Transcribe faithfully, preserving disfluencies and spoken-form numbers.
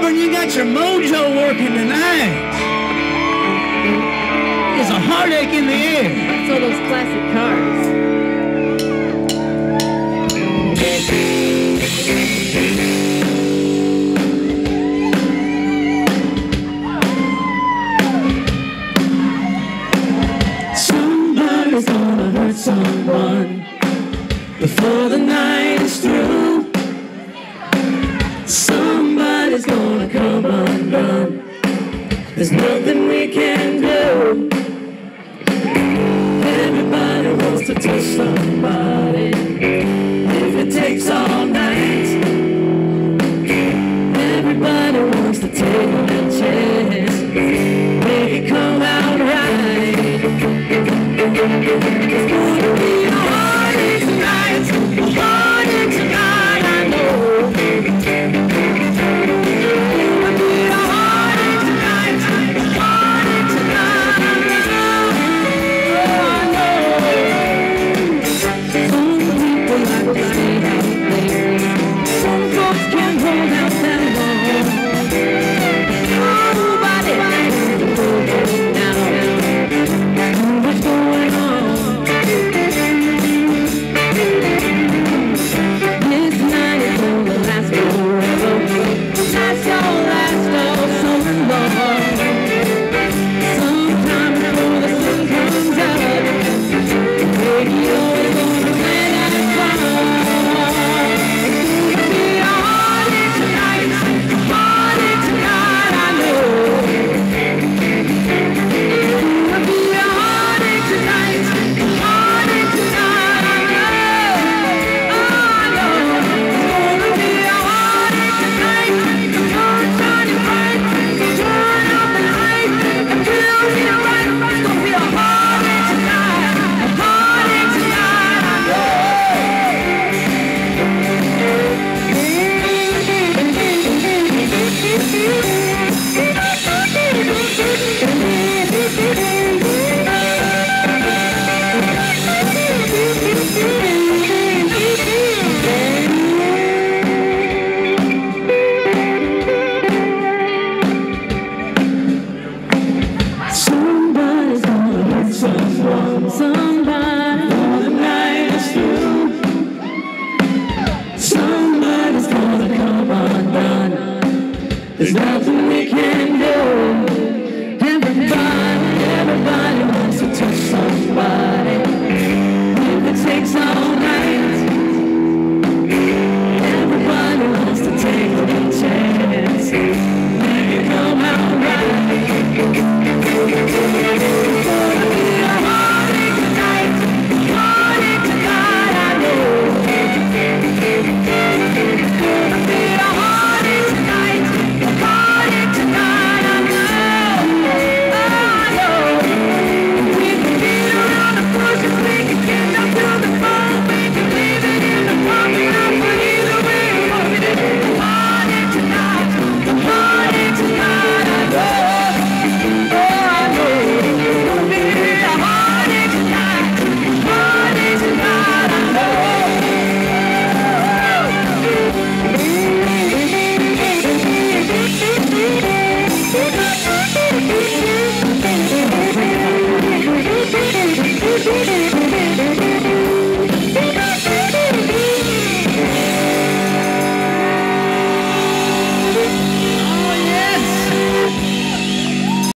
Auburn, you got your mojo working tonight. There's a heartache in the air. That's all those classic cars. Somebody's gonna hurt someone before the night is through. Somebody's gonna come undone. There's nothing we can do. Everybody wants to touch somebody. If it takes all night, everybody wants to take a chance. Make it come out right. It's gonna be a party tonight, a party tonight, I know. There's nothing